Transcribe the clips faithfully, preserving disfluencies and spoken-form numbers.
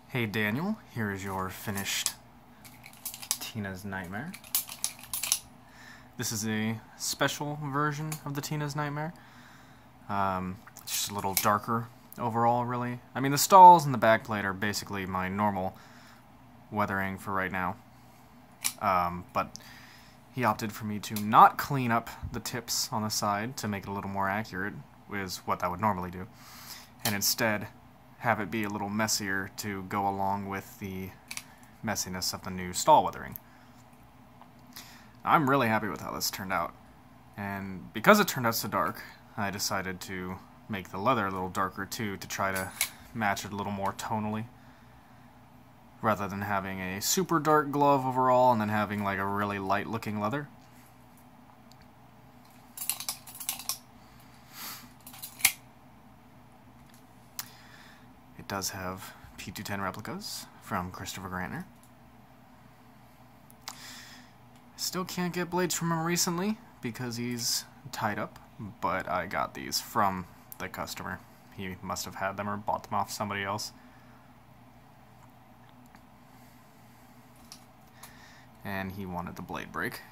Hey Daniel, here is your finished Tina's Nightmare. This is a special version of the Tina's Nightmare. Um, it's just a little darker overall, really. I mean, the stalls and the backplate are basically my normal weathering for right now. Um, but he opted for me to not clean up the tips on the side to make it a little more accurate, is what I would normally do, and instead have it be a little messier to go along with the messiness of the new stall weathering. I'm really happy with how this turned out, and because it turned out so dark, I decided to make the leather a little darker too, to try to match it a little more tonally, rather than having a super dark glove overall and then having like a really light looking leather. It does have P two ten replicas from Christopher Grantner. Still can't get blades from him recently because he's tied up, but I got these from the customer. He must have had them or bought them off somebody else. And he wanted the blade break.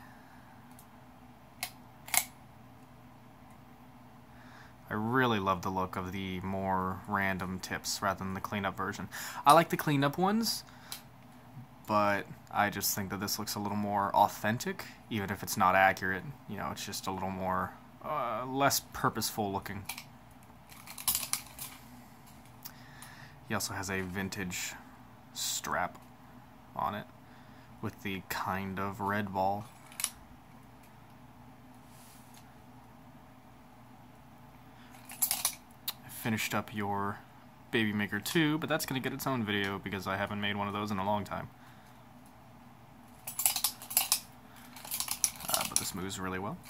I really love the look of the more random tips rather than the cleanup version. I like the cleanup ones, but I just think that this looks a little more authentic, even if it's not accurate. You know, it's just a little more, uh, less purposeful looking. He also has a vintage strap on it with the kind of red ball. Finished up your Baby Maker two, but that's going to get its own video because I haven't made one of those in a long time. Uh, but this moves really well.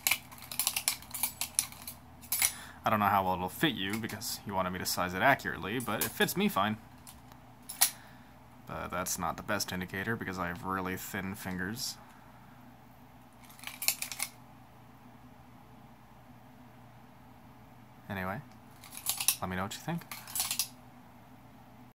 I don't know how well it'll fit you because you wanted me to size it accurately, but it fits me fine. But that's not the best indicator because I have really thin fingers. Anyway, let me know what you think.